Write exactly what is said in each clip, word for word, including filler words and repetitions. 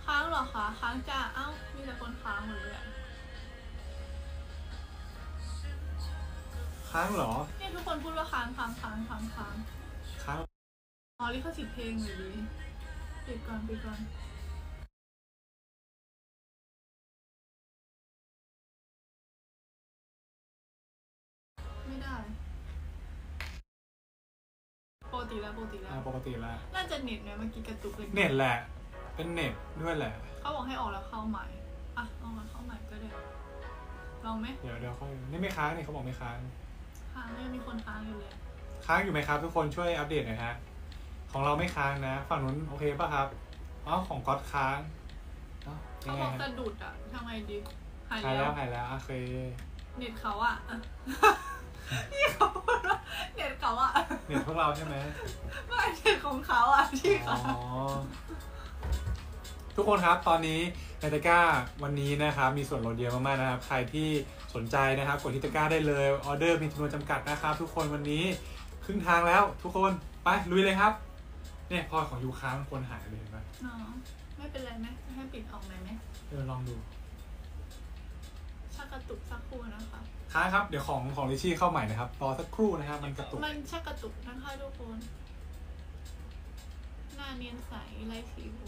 ค้างเหรอคะค้างจ้าเอ้ามีแต่คนค้างหมดเลยอะค้างเหรอเนี่ยทุกคนพูดว่าค้างค้างค้างค้างค้างค้างอ๋อลิขสิทธิ์เพลงเลยดิปิดก่อนปิดก่อนไม่ได้ปกติแล้วปกติแล้วปกติแล้วน่าจะเน็ตนะเมื่อกี้กระตุกเลยเน็ตแหละเป็นเน็ตด้วยแหละเขาบอกให้ออกแล้วเข้าใหม่อ่ะออกแล้วเข้าใหม่ก็ได้ลองไหมเดี๋ยวเดี๋ยวค่อยนี่ไม่ค้างนี่เขาบอกไม่ค้างค้างไม่มีคนค้างอยู่เลยค้างอยู่ไหมครับทุกคนช่วยอัปเดตหน่อยฮะของเราไม่ค้างนะฝั่งนู้นโอเคป่ะครับอ๋อของก๊อตค้างเขาบอกสะดุดอ่ะทำไงดีหายแล้วหายแล้วโอเคเน็ตเขาอ่ะนี่เขาบอกว่าเน็ตเขาอ่ะเน็ตพวกเราใช่ไหมไม่เน็ตของเขาอ่ะที่เขาทุกคนครับตอนนี้ในตะกร้าวันนี้นะครับมีส่วนลดเยอะมากๆนะครับใครที่สนใจนะครับกดที่ตะกร้าได้เลยออเดอร์มีจำนวนจำกัดนะครับทุกคนวันนี้ครึ่งทางแล้วทุกคนไปลุยเลยครับเนี่ยพอของยูค้างคนหายเลยไหมอ๋อไม่เป็นไรไหมให้ปิดออกไหมไหมเออลองดูชักกระตุกสักครู่นะคะค้างครับเดี๋ยวของของลิชี่เข้าใหม่นะครับรอสักครู่นะครับมันกระตุกมันชักกระตุกนะคะทุกคนหน้าเนียนใสไร้สิว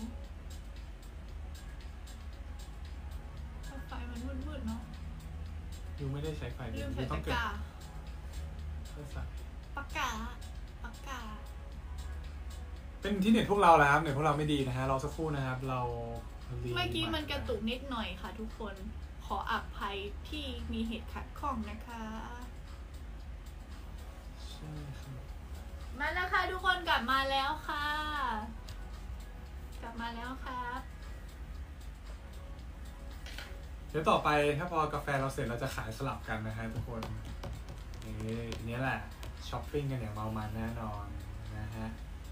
ไฟมันมืดๆเนาะยูไม่ได้ใช้ไฟลืมใส่ตะกร้าปากกาปากกาเป็นที่เน็ตพวกเราแล้วครับเน็ตพวกเราไม่ดีนะฮะรอสักครู่นะครับเราเมื่อกี้มันกระตุกนิดหน่อยค่ะทุกคนขออภัยที่มีเหตุขัดข้องนะคะใช่ครับมาแล้วค่ะทุกคนกลับมาแล้วค่ะกลับมาแล้วครับเดี๋ยวต่อไปถ้าพอกาแฟเราเสร็จเราจะขายสลับกันนะฮะทุกคนนี่ทีนี้แหละช้อปปิ้งกันอย่างเมามันแน่นอนนะฮะ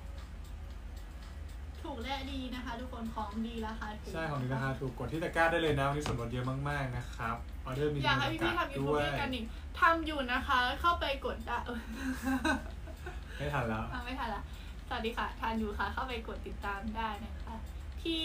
ถูกและดีนะคะทุกคนของดีราคาถูกใช่ของดีราคาถูกกดที่ตะกร้าได้เลยนะวันนี้ส่วนลดเยอะมากๆนะครับออเดอร์มีอยากให้พี่ๆทำยูทูบด้วยกันอีกทำอยู่นะคะเข้าไปกดได้ไม่ทันแล้วไม่ทันละสวัสดีค่ะทานอยู่ค่ะเข้าไปกดติดตามได้นะคะที่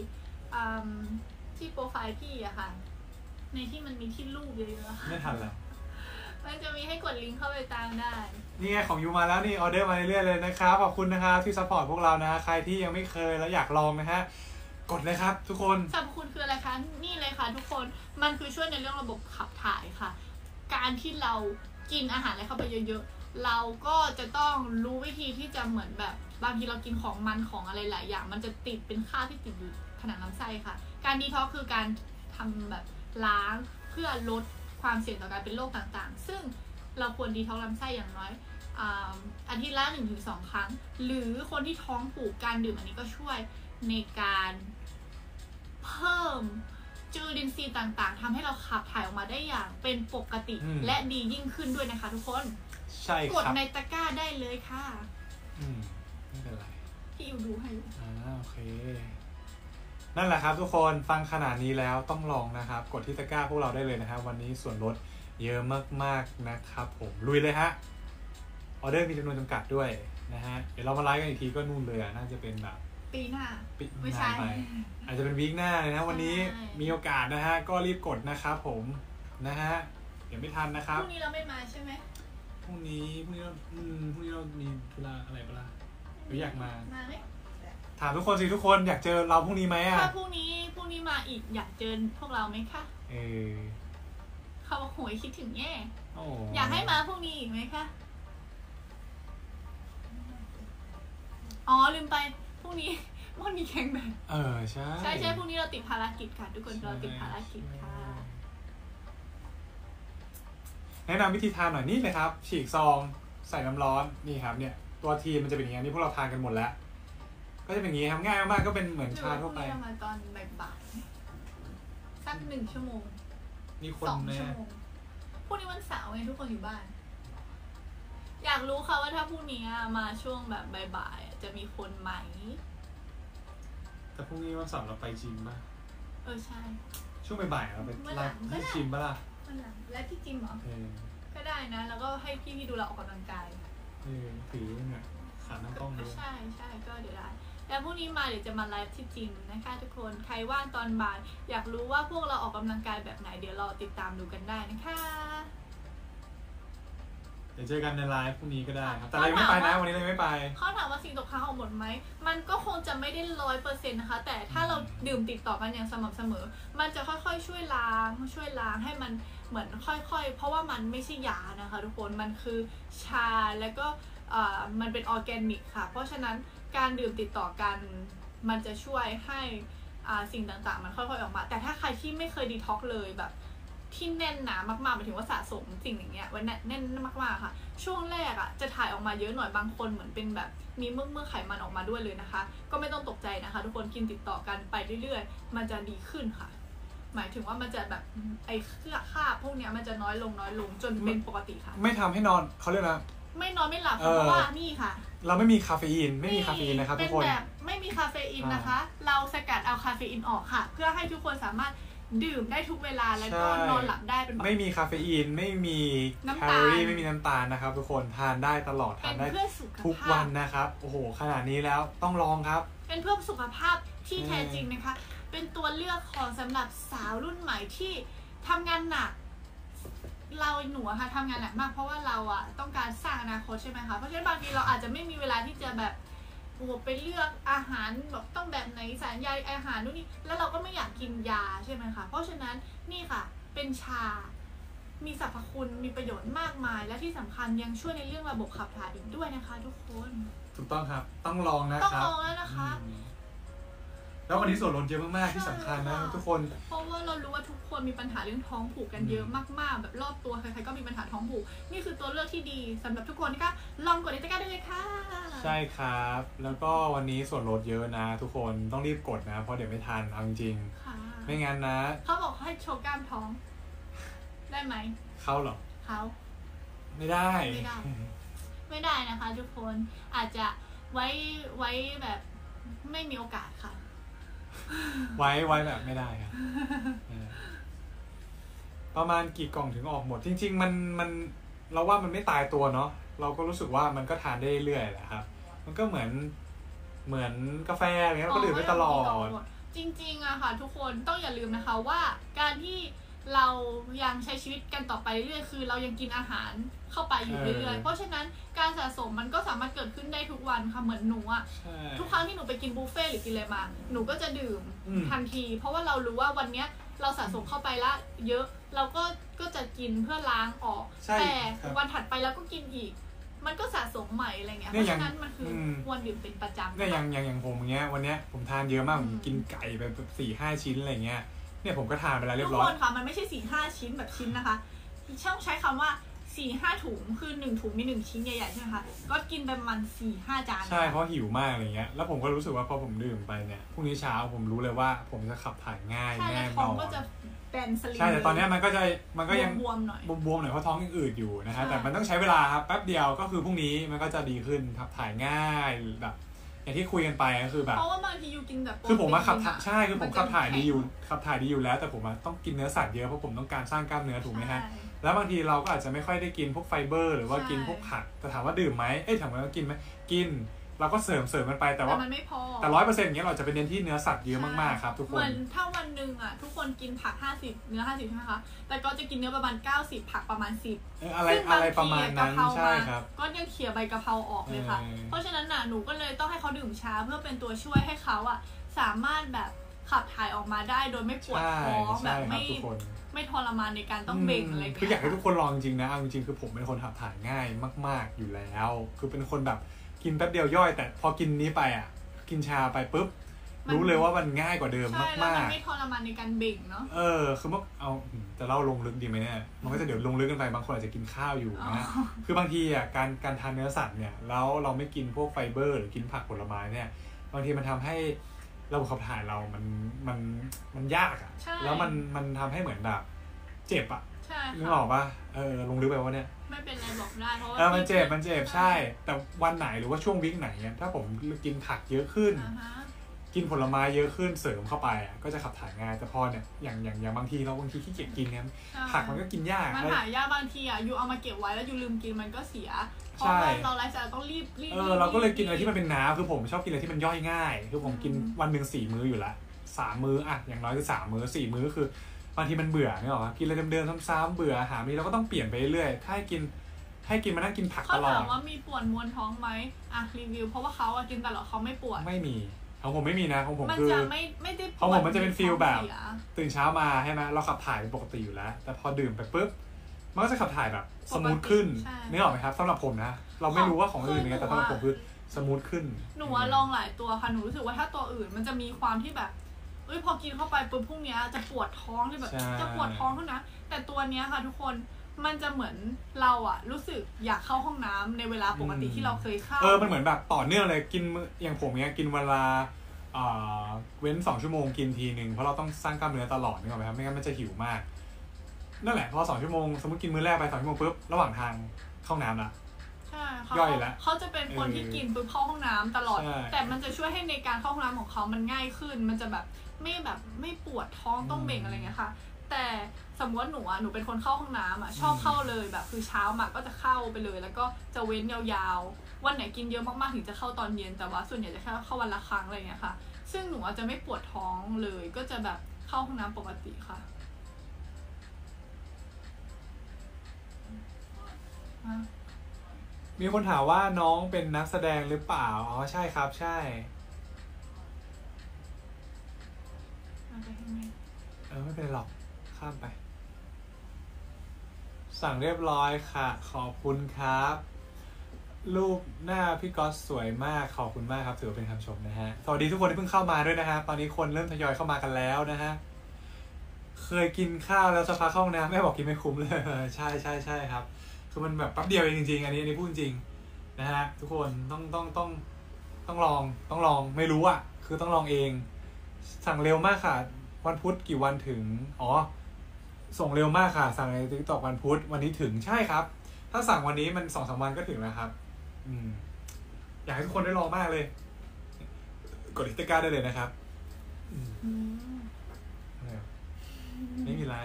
ที่โปรไฟล์พี่อะค่ะในที่มันมีที่รูปเยอะๆไม่ทันแล้วมันจะมีให้กดลิงก์เข้าไปตามได้นี่ไงของยูมาแล้วนี่ออเดอร์มาเรื่อยๆเลยนะครับขอบคุณนะครับที่ซัพพอร์ตพวกเรานะใครที่ยังไม่เคยแล้วอยากลองนะฮะกดเลยครับทุกคนสรรพคุณคืออะไรคะนี่เลยค่ะทุกคนมันคือช่วยในเรื่องระบบขับถ่ายค่ะการที่เรากินอาหารอะไรเข้าไปเยอะๆเราก็จะต้องรู้วิธีที่จะเหมือนแบบบางทีเรากินของมันของอะไรหลายอย่างมันจะติดเป็นค่าที่ติดอยู่ผนังลำไส้ค่ะการดีท็อกซ์คือการทำแบบล้างเพื่อลดความเสี่ยงต่อการเป็นโรคต่างๆซึ่งเราควรดีท็อกซ์ลำไส้อย่างน้อยอาทิตย์ละ หนึ่งถึงสอง ครั้งหรือคนที่ท้องผูกการดื่มอันนี้ก็ช่วยในการเพิ่มจุลินทรีย์ต่างๆทำให้เราขับถ่ายออกมาได้อย่างเป็นปกติและดียิ่งขึ้นด้วยนะคะทุกคนใช่ครับกดในตะกร้าได้เลยค่ะอืมไม่เป็นไรพี่อยู่ดูให้อ่าโอเคนั่นแหละครับทุกคนฟังขนาดนี้แล้วต้องลองนะครับกดที่ตะกร้าพวกเราได้เลยนะครับวันนี้ส่วนลดเยอะมากๆนะครับผมลุยเลยฮะออเดอร์มีจำนวนจำกัดด้วยนะฮะเดี๋ยวเรามาไลฟ์กันอีกทีก็นู่นเลยอ่ะน่าจะเป็นแบบปีหน้าไม่ใช่อาจจะเป็นวีคหน้าเลยนะวันนี้มีโอกาสนะฮะก็รีบกดนะครับผมนะฮะเดี๋ยวไม่ทันนะครับพรุ่งนี้เราไม่มาใช่ไหมพรุ่งนี้พรุ่งนี้เราอืมพรุ่งนี้เรามีธุระอะไรปะล่ะหรืออยากมามาไหมถามทุกคนสิทุกคนอยากเจอเราพรุ่งนี้ไหมอ่ะถ้าพรุ่งนี้พรุ่งนี้มาอีกอยากเจอพวกเราไหมคะเออเขาบอกโหยคิดถึงแย่อยากให้มาพรุ่งนี้อีกไหมคะอ๋อลืมไปพรุ่งนี้พรุ่งนี้แข่งแบบเออใช่ใช่ใช่พรุ่งนี้เราติดภารกิจค่ะทุกคนเราติดภารกิจค่ะแนะนำวิธีทานหน่อยนี่เลยครับฉีกซองใส่น้ำร้อนนี่ครับเนี่ยตัวทีมันจะเป็นอย่างนี้นี่พวกเราทานกันหมดแล้วก็จะเป็นอย่างนี้ครับง่ายมากๆก็เป็นเหมือนชาทั่วไปมาตอนบ่ายๆสักหนึ่งชั่วโมงนี่คนแน่พรุ่งนี้วันเสาร์ไงทุกคนอยู่บ้านอยากรู้ค่ะว่าถ้าพรุ่งนี้มาช่วงแบบบ่ายๆจะมีคนไหมแต่พรุ่งนี้วันเสาร์เราไปจิมป่ะเออใช่ช่วงบ่ายๆเราไปให้จิมป่ะล่ะและที่จิมเหรอก็ได้นะแล้วก็ให้พี่ๆดูเราออกกำลังกายเออถือเนี่ยขาตั้งกล้องด้วยใช่ใช่ก็เดี๋ยวได้แล้วพรุ่งนี้มาเดี๋ยวจะมาไลฟ์ที่จิมนะคะทุกคนใครว่างตอนบ่ายอยากรู้ว่าพวกเราออกกำลังกายแบบไหนเดี๋ยวรอติดตามดูกันได้นะคะเดี๋ยวเจอกันในไลฟ์พรุ่งนี้ก็ได้ครับแต่เราไม่ไปนะวันนี้เราไม่ไปเขาถามว่าสิ่งตกค้างออกหมดไหมมันก็คงจะไม่ได้ร้อยเปอร์เซ็นต์นะคะแต่ถ้าเราดื่มติดต่อกันอย่างสม่ำเสมอมันจะค่อยๆช่วยล้างช่วยล้างให้มันเหมือนค่อยๆเพราะว่ามันไม่ใช่ยานะคะทุกคนมันคือชาแล้วก็มันเป็นออร์แกนิกค่ะเพราะฉะนั้นการดื่มติดต่อกันมันจะช่วยให้สิ่งต่างๆมันค่อยๆออกมาแต่ถ้าใครที่ไม่เคยดีท็อกเลยแบบที่แน่นหนามากๆหมายถึงว่าสะสมสิ่งอย่างเงี้ยไว้แน่นมากๆค่ะช่วงแรกอ่ะจะถ่ายออกมาเยอะหน่อยบางคนเหมือนเป็นแบบมีเมือกเมือกไขมันออกมาด้วยเลยนะคะก็ไม่ต้องตกใจนะคะทุกคนกินติดต่อกันไปเรื่อยๆมันจะดีขึ้นค่ะหมายถึงว่ามันจะแบบไอ้เครือคราบพวกเนี้ยมันจะน้อยลงน้อยลงจนเป็นปกติค่ะไม่ทำให้นอนเขาเรียกนะไม่นอนไม่หลับเพราะว่านี่ค่ะเราไม่มีคาเฟอีนไม่มีคาเฟอีนนะครับทุกคนเป็นแบบไม่มีคาเฟอีนนะคะเราสกัดเอาคาเฟอีนออกค่ะเพื่อให้ทุกคนสามารถดื่มได้ทุกเวลาแล้วก็นอนหลับได้เป็นไม่มีคาเฟอีนไม่มีแคลอรี่ไม่มีน้ำตาลนะครับทุกคนทานได้ตลอดทานได้ทุกวันนะครับโอ้โหขนาดนี้แล้วต้องลองครับเป็นเพื่อสุขภาพที่แท้จริงนะคะเป็นตัวเลือกของสำหรับสาวรุ่นใหม่ที่ทำงานหนักเราหนูค่ะทำงานหนักมากเพราะว่าเราอ่ะต้องการสร้างอนาคตใช่ไหมคะเพราะฉะนั้นบางทีเราอาจจะไม่มีเวลาที่จะแบบโอ้ไปเลือกอาหารแบบต้องแบบไหนสารใยอาหารนู่นนี่แล้วเราก็ไม่อยากกินยาใช่ไหมคะเพราะฉะนั้นนี่ค่ะเป็นชามีสรรพคุณมีประโยชน์มากมายและที่สำคัญยังช่วยในเรื่องระบบขับถ่ายอีกด้วยนะคะทุกคนถูกต้องครับต้องลองนะครับต้องลองแล้วนะคะแล้ววันนี้ส่วนลดเยอะมากๆที่สำคัญนะทุกคนเพราะว่าเรารู้ว่าทุกคนมีปัญหาเรื่องท้องผูกกันเยอะมากๆแบบรอบตัวใครๆก็มีปัญหาท้องผูกนี่คือตัวเลือกที่ดีสำหรับทุกคนนะคะลองกดในตะกร้าได้เลยค่ะใช่ครับแล้วก็วันนี้ส่วนลดเยอะนะทุกคนต้องรีบกดนะเพราะเดี๋ยวไม่ทันเอาจริงๆไม่งั้นนะเขาบอกให้โชว์กล้ามท้องได้ไหมเขาหรอเขาไม่ได้ไม่ได้ไม่ได้นะคะทุกคนอาจจะไว้ไว้แบบไม่มีโอกาสค่ะไว้ไว้แบบไม่ได้ครับประมาณกี่กล่องถึงออกหมดจริงๆมันมันเราว่ามันไม่ตายตัวเนาะเราก็รู้สึกว่ามันก็ทานได้เรื่อยๆแหละครับมันก็เหมือนเหมือนกาแฟอะไรเงี้ยก็ดื่มได้ตลอดจริงๆอะค่ะทุกคนต้องอย่าลืมนะคะว่าการที่เรายังใช้ชีวิตกันต่อไปเรื่อยคือเรายังกินอาหารเข้าไปอยู่เรื่อยๆเพราะฉะนั้นการสะสมมันก็สามารถเกิดขึ้นได้ทุกวันค่ะเหมือนหนูอะทุกครั้งที่หนูไปกินบุฟเฟ่หรือกินอะไรมาหนูก็จะดื่มทันทีเพราะว่าเรารู้ว่าวันเนี้ยเราสะสมเข้าไปละเยอะเราก็ก็จะกินเพื่อล้างออกแต่วันถัดไปเราก็กินอีกมันก็สะสมใหม่อะไรเงี้ยเพราะฉะนั้นมันคือควรดื่มเป็นประจำเนี่ยอย่างอย่างอย่างผมอย่างเงี้ยวันเนี้ยผมทานเยอะมากผมกินไก่ไปแบบสี่ห้าชิ้นอะไรเงี้ยเนี่ยผมก็ทานไปแล้วเรียบร้อยทุกคนค่ะมันไม่ใช่สี่ห้าชิ้นแบบชิ้นนะคะช่องใช้คำว่าสี่ห้าถุงคือหนึ่งถุงมีหนึ่งชิ้นใหญ่ๆใช่ไหมคะก็กินไปประมาณสี่ห้าจานใช่เพราะหิวมากอะไรเงี้ยแล้วผมก็รู้สึกว่าพอผมดื่มไปเนี่ยพรุ่งนี้เช้าผมรู้เลยว่าผมจะขับถ่ายง่ายแน่นอนก็จะแบนสลิมใช่แต่ตอนนี้มันก็จะมันก็ยังบวมๆหน่อยบวมๆหน่อยเพราะท้องยังอืดอยู่นะฮะแต่มันต้องใช้เวลาครับแป๊บเดียวก็คือพรุ่งนี้มันก็จะดีขึ้นขับถ่ายง่ายแบบอย่างที่คุยกันไปก็คือแบบเพราะว่าบางทียูกินแบบคือผมมาขับใช่คือผมขับถ่ายดีอยู่ขับถ่ายดีอยู่แล้วแต่ผมต้องกินเนื้อสัตว์เยอะเพราะผมต้องการสร้างกล้ามเนื้อถูกไหมฮะแล้วบางทีเราก็อาจจะไม่ค่อยได้กินพวกไฟเบอร์หรือว่ากินพวกผักแต่ถามว่าดื่มไหมเอ้ยถามว่ากินไหมกินเราก็เสริมเสริมมันไปแต่ว่ามันไม่พอแต่ร้อยเปอร์เซ็นต์อย่างเงี้ยเราจะเป็นเน้นที่เนื้อสัตว์เยอะมากๆครับทุกคนเหมือนถ้าวันหนึ่งอ่ะทุกคนกินผักห้าสิบเนื้อห้าสิบใช่ไหมคะแต่ก็จะกินเนื้อประมาณเก้าสิบผักประมาณสิบอะไรอะไรประมาณนั้นใช่ครับก็ยังเขี่ยใบกะเพราออกเลยค่ะเพราะฉะนั้นน่ะหนูก็เลยต้องให้เขาดื่มชาเพื่อเป็นตัวช่วยให้เขาอ่ะสามารถแบบขับถ่ายออกมาได้โดยไม่ปวดท้องแบบไม่ไม่ทรมานในการต้องเบ่งอะไรกันคืออยากให้ทุกคนลองจริงนะเอาจริงๆคือผมเป็นคนขับถ่ายง่ายมากๆอยู่แล้วคือเป็นคนแบบกินแป๊บเดียวย่อยแต่พอกินนี้ไปอ่ะกินชาไปปุ๊บรู้เลยว่ามันง่ายกว่าเดิมมากๆใช่แล้วมันไม่ทรมานในการเบ่งเนาะเออคือเมื่อเอาจะเล่าลงลึกดีไหมเนี่ยมันก็จะเดี๋ยวลงลึกกันไปบางคนอาจจะกินข้าวอยู่นะคือบางทีอ่ะการการทานเนื้อสัตว์เนี่ยแล้วเราไม่กินพวกไฟเบอร์หรือกินผักผลไม้เนี่ยบางทีมันทำให้ระบบขับถ่ายเรามันมันมันยากอ่ะแล้วมันมันทำให้เหมือนแบบเจ็บอ่ะนึกออกป่ะเออลงลึกไปว่าเนี่ยไม่เป็นไรบอกได้เพราะว่ามันเจ็บมันเจ็บใช่แต่วันไหนหรือว่าช่วงวิคไหนเนี่ยถ้าผมกินผักเยอะขึ้นกินผลไม้เยอะขึ้นเสริมเข้าไปอ่ะก็จะขับถ่ายง่ายแต่พอเนี่ยอย่างอย่างอย่างบางทีเราบางทีขี้เกียจกินเนี่ยผักมันก็กินยากมันหายากบางทีอ่ะยูเอามาเก็บไว้แล้วยูลืมกินมันก็เสียเพราะใช่ว่าเราไลฟ์สไตล์ต้องรีบรีบเออเราก็เลยกินอะไรที่มันเป็นน้ำคือผมชอบกินอะไรที่มันย่อยง่าย คือผมกินวันหนึ่งสี่มื้ออยู่ละสามมื้ออ่ะอย่างน้อยคือสามมื้อสี่มื้อคือบางทีมันเบื่อเนี่ยหรอกินอะไรเดิมๆซ้ำๆเบื่ออาหารนี้เราก็ต้องเปลี่ยนไปเรื่อยๆถ้าให้กินให้กินมานั่งกินผักเขาตลอถาดมว่ามีปวดมวนท้องไหมอ่ะรีวิวเพราะว่าเขาอะกินตลอดเขาไม่ปวดไม่มีของผมไม่มีนะของผมมันคือจะไม่ไม่ได้ปวดของผมมันจะเป็นฟีลแบบท้องเสียตื่นเช้ามาใช่ไหมเราขับถ่ายเป็นปกติอยู่แล้ว แต่พอดื่มไปปุ๊บมันก็จะขับถ่ายแบบสมูทขึ้นนึกออกไหมครับสำหรับผมนะเราไม่รู้ว่าของอื่นเป็นไงแต่สำหรับผมคือสมูทขึ้นหนูว่าลองหลายตัวค่ะหนูรู้สึกว่าถ้าตัวอื่นมันจะมีความที่แบบเอ้ยพอกินเข้าไปปุ๊บพรุ่งนี้จะปวดท้องที่แบบจะปวดท้องเท่านั้นแต่ตัวเนี้ยค่ะทุกคนมันจะเหมือนเราอะรู้สึกอยากเข้าห้องน้ำในเวลาปกติที่เราเคยเข้าเออมันเหมือนแบบต่อเนื่องเลยกินอย่างผมเนี้ยกินเวลาเว้นสองชั่วโมงกินทีหนึ่งเพราะเราต้องสร้างกล้ามเนื้อตลอดนึกออกไหมครับไม่งั้นมันจะหิวมากนั่นแหละพอสองชั่วโมงสมมติกินมื้อแรกไปสองชั่วโมงปุ๊บระหว่างทางเข้าน้ำละใช่เขาย่อยแล้วเขาจะเป็นคนที่กินปุ๊บเข้าห้องน้ำตลอดใช่แต่มันจะช่วยให้ในการเข้าห้องน้ำของเขามันง่ายขึ้น มันจะแบบไม่แบบไม่ปวดท้องต้องเบ่งอะไรเงี้ยค่ะ แต่สมมติว่าหนูอ่ะหนูเป็นคนเข้าห้องน้ำอ่ะชอบเข้าเลยแบบคือเช้ามาก็จะเข้าไปเลย แล้วก็จะเว้นยาวๆวันไหนกินเยอะมากๆถึงจะเข้าตอนเย็นแต่ว่าส่วนใหญ่จะแค่เข้าวันละครั้งอะไรเงี้ยค่ะ ซึ่งหนูอาจจะไม่ปวดท้องเลยก็จะแบบเข้าห้องน้ำปกติค่ะอ่ะมีคนถามว่าน้องเป็นนักแสดงหรือเปล่าอ๋อใช่ครับใช่เอาไปให้แม่เออไม่เป็นไรหรอกข้ามไป สั่งเรียบร้อยค่ะขอบคุณครับรูปหน้าพี่ก๊อตสวยมากขอบคุณมากครับถือว่าเป็นคำชมนะฮะสวัสดีทุกคนที่เพิ่งเข้ามาด้วยนะฮะตอนนี้คนเริ่มทยอยเข้ามากันแล้วนะฮะเคยกินข้าวแล้วสักพักเข้าห้องน้ำแม่บอกกินไม่คุ้มเลยใช่ใช่ใช่ครับคือมันแบบแป๊บเดียวเองจริงๆอันนี้อันนี้พูดจริงนะฮะทุกคนต้องต้องต้องต้องลองต้องลองไม่รู้อ่ะคือต้องลองเองสั่งเร็วมากค่ะวันพุธกี่วันถึงอ๋อส่งเร็วมากค่ะสั่งใน TikTok วันพุธวันนี้ถึงใช่ครับถ้าสั่งวันนี้มัน สองถึงสาม วันก็ถึงแล้วครับอืมอยากให้ทุกคนได้ลองมากเลยกดติดตามได้เลยนะครับอืมอืมไม่มีไร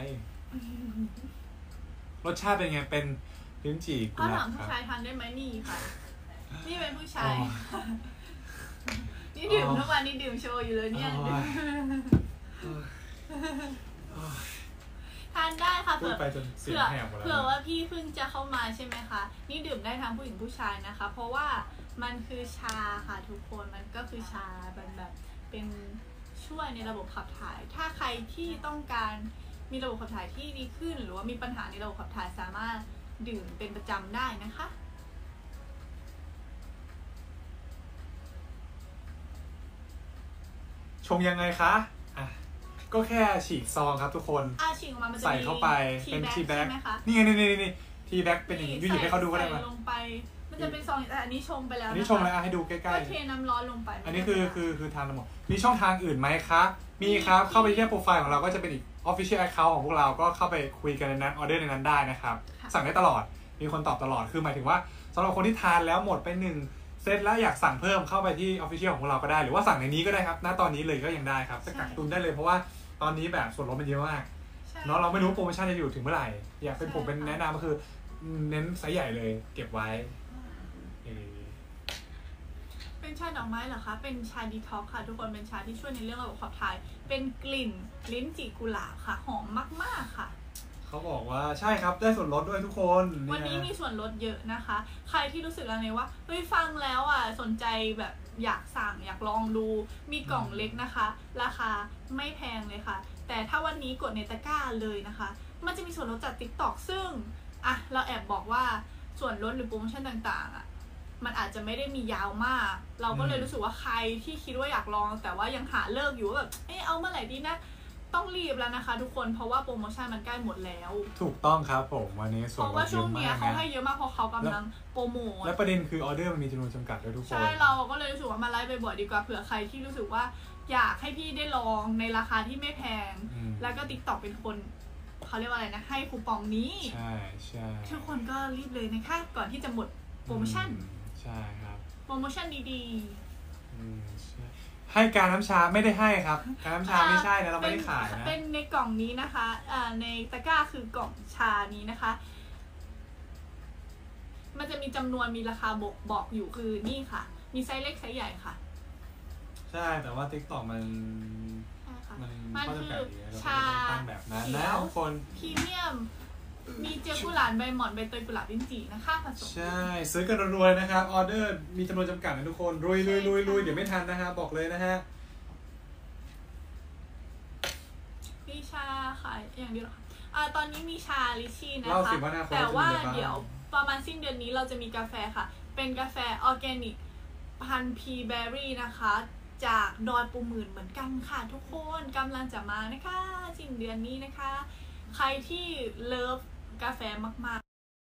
รสชาติเป็นไงเป็นลิ้นจี่กุเขาหลาถาบมคผู้รับชายทานได้ไหมนี่ค่ะ นี่เป็นผู้ชายอ๋อนี่ดื่มอ๋อทุกวันนี่ดื่มโชว์อยู่เลยเนี่ย ทานได้ค่ะพูเผื่ดอไปจนเสียเผื่องแหบหมดแล้วเผื่อว่าพี่เพิ่งจะเข้ามาใช่ไหมคะนี่ดื่มได้ทั้งผู้หญิงผู้ชายนะคะ เพราะว่ามันคือชาค่ะทุกคนมันก็คือชาเป็นแบบเป็นช่วยในระบบขับถ่าย ถ้าใครที่ต้องการมีระบบขับถ่ายที่ดีขึ้น หรือว่ามีปัญหาในระบบขับถ่ายสามารถดื่มเป็นประจำได้นะคะชงยังไงคะอ่ะก็แค่ฉีกซองครับทุกคนอาชิงออกมามันจะใส่มีเข้าไปเป็นทีแบ็กใช่ไหมคะนี่ไงนี่นี่นี่ทีแบ็กเป็นอย่างนี้ยูหยิบให้เขาดูก็ได้ใส่มาลงไป มันจะเป็นซองแต่อันนี้ชงไปแล้วอันนะนี้ชงแล้วอ่ะให้ดูใกล้ก็เทน้ำร้อนลงไปๆอันนี้คือคือคือทานทั้งหมดมีช่องทางอื่นไหมคะมีครับเข้าไปที่โปรไฟล์ของเราก็จะเป็นอีก Official Account ของพวกเราก็เข้าไปคุยกันในนั้นออเดอร์ในนั้นได้นะครับสั่งได้ตลอดมีคนตอบตลอดคือหมายถึงว่าสำหรับคนที่ทานแล้วหมดไปหนึ่งเซตแล้วอยากสั่งเพิ่มเข้าไปที่ Official ของพวกเราก็ได้หรือว่าสั่งในนี้ก็ได้ครับณตอนนี้เลยก็ยังได้ครับจะกักตุนได้เลยเพราะว่าตอนนี้แบบส่วนลดมันเยอะมากใช่เนาะเราไม่รู้โปรโมชั่นจะอยู่ถึงเมื่อไหร่อยากเป็นผมเป็นแนะนำก็คือเน้นไซส์ใหญ่เลยเก็บไว้เออเป็นชาดอกไม้เหรอคะ เป็นชาดีท็อกซ์ค่ะ ทุกคนเป็นชาที่ช่วยในเรื่องระบบขับถ่าย เป็นกลิ่นลิ้นจี่กุหลาบค่ะ หอมมากๆค่ะเขาบอกว่าใช่ครับได้ส่วนลดด้วยทุกคนวันนี้มีส่วนลดเยอะนะคะ ใครที่รู้สึกอะไรว่าเฮ้ยฟังแล้วอ่ะสนใจแบบอยากสั่งอยากลองดู มีกล่องเล็กนะคะ ราคาไม่แพงเลยค่ะ แต่ถ้าวันนี้กดในตะกร้าเลยนะคะ มันจะมีส่วนลดจาก TikTok ซึ่งอ่ะเราแอบบอกว่าส่วนลดหรือโปรโมชั่นต่างๆอ่ะมันอาจจะไม่ได้มียาวมาก เราก็เลยรู้สึกว่าใครที่คิดว่าอยากลองแต่ว่ายังหาเลิกอยู่ว่าแบบเออเอาเมื่อไหร่ดีนะต้องรีบแล้วนะคะทุกคนเพราะว่าโปรโมชั่นมันใกล้หมดแล้วถูกต้องครับผมวันนี้ส่เพวนราะลว่าดเยช่วงอะเนี้มาย กเขานะให้เยอะมากเพราะเขากำลังโปรโมทและประเด็นคือออเดอร์มันมีจำนวนจำกัดด้วยทุกคนใช่เราก็เลยรู้สึกว่ามาไลฟ์บ่อยๆดีกว่าเผื่อใครที่รู้สึกว่าอยากให้พี่ได้ลองในราคาที่ไม่แพงอืมแล้วก็ TikTok เป็นคนเขาเรียกว่าอะไรนะให้คูปองนี้ใช่ใช่ทุกคนก็รีบเลยนะคะก่อนที่จะหมดโปรโมชั่นอืมใช่ครับโปรโมชั่นดีอืมใช่ให้การน้ำชาไม่ได้ให้ครับการน้ำชาไม่ใช่นะเราไม่ได้ขายนะเป็นในกล่องนี้นะคะอ่าในตะกร้าคือกล่องชานี้นะคะมันจะมีจำนวนมีราคาบอกบอกอยู่คือนี่ค่ะมีไซส์เล็กไซส์ใหญ่ค่ะใช่แต่ว่า TikTok มันมันมันก็จะคืแบอบนี้เราชาไม่ได้ตั้งแบบนั้นเขีนะยวทุกคนพรีเมียมมีเจลกุหลาบใบหม่อนใบเตยกุหลาบลิ้นจี่นะคะผสมใช่ซื้อกันรวยๆนะครับออเดอร์มีจำนวนจำกัดนะทุกคนลุยลุยลุยลุยเดี๋ยวไม่ทันนะฮะบอกเลยนะฮะมีชาขายอย่างเดียวเหรอคะอ่าตอนนี้มีชาลิชี่นะเล่าคะสิว่าหน้าคนแต่ว่าจะมีอะไรบ้างเดี๋ยวประมาณสิ้นเดือนนี้เราจะมีกาแฟค่ะ เป็นกาแฟออร์แกนิกพันธุ์พีแบร์รี่นะคะ จากดอยปูหมื่นเหมือนกันค่ะทุกคนกำลังจะมานะคะสิ้นเดือนนี้นะคะ ใครที่เลิฟกาแฟมากๆ